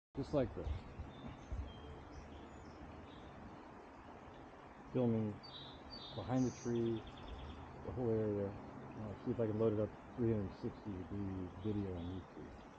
Just like this. Filming behind the tree, the whole area. I'll see if I can load it up 360 degree video on YouTube.